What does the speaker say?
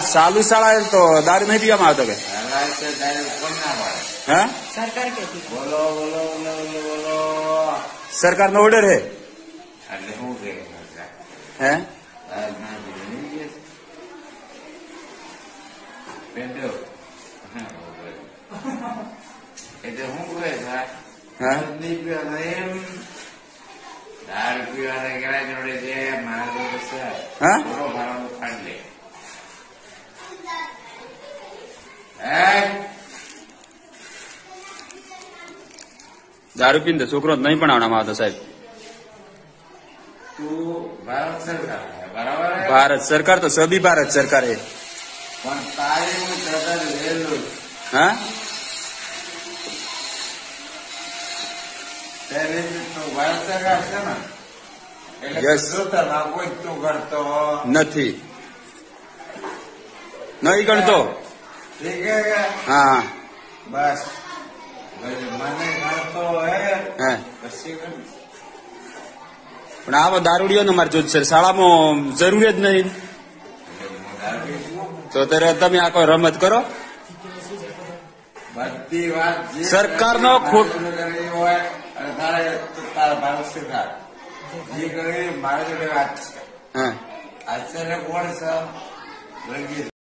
चालू शाळा है तो दारू नहीं पीवा आवतो के हाँ सरकार के बोलो बोलो बोलो बोलो बोलो सरकार नो ऑर्डर है એટલે હું કે हैं ના પેન્ડો એટલે હું કહે છે हाँ નહીં પીવાના એમ દારૂ પીવાના કેળા જોડે છે મારા જોડે છે हाँ બોલો ભાડું ખાડ લે दारू पीने छोकरो नहीं पढ़ाना आवतो साहब તું ભારત સરકાર બરાબર હે? भारत सरकार तो सभी भारत सरकार है પણ તારે હું સરકાર લેલું हाँ ત્યારે તું ભારત સરકાર છે ને એટલે Yes. જોતામાં કોઈ તું કરતો नहीं नहीं गणतो ઠીક હે કે? हाँ બસ મને ગણતો હે हाँ પછી ગણ. પણ આવો દારૂડિયો નો મારે જોત સર શાળામાં જરૂર જ નહીં એટલે હું દારૂ પીશું. તો ત્યારે તમે આ કોઈ રમત કરો બધી વાત જે સરકારનો ખોટ- કરવી હોય અને તારે તારા ભારત સરકાર જે કરવી મારી જોડે વાત છે હા આચાર્ય કોણ છે રંગીત